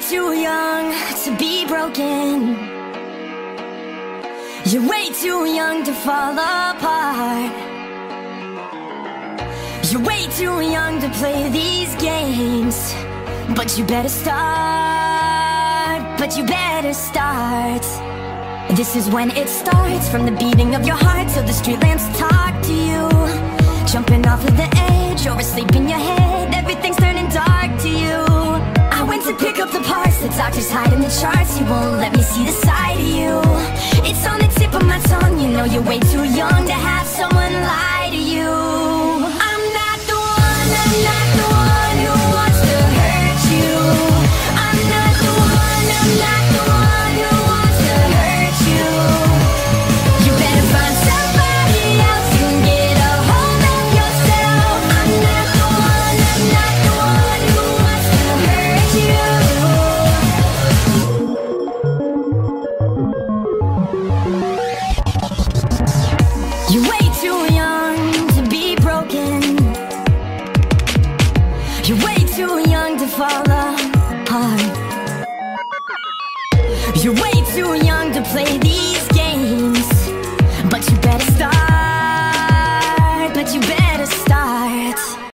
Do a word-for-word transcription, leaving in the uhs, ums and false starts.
too young to be broken. You're way too young to fall apart. You're way too young to play these games. But you better start, but you better start. This is when it starts, from the beating of your heart till the street lamps talk to you. Jumping off of the edge or asleep in your head, everything's turning dark to you. I went to pick up the parts the doctors hide in the charts. You won't let me see the side of you. It's on the tip of my tongue, you know you're way too young to have someone lie to you. I'm not the one, I'm not the one who wants to hurt you. I'm not the one, I'm not the one who wants to hurt you. You better find somebody else who can get a hold of yourself. I'm not the one, I'm not the one who wants to hurt you. You're way too young to be broken. You're way too young to fall apart. You're way too young to play these games. But you better start,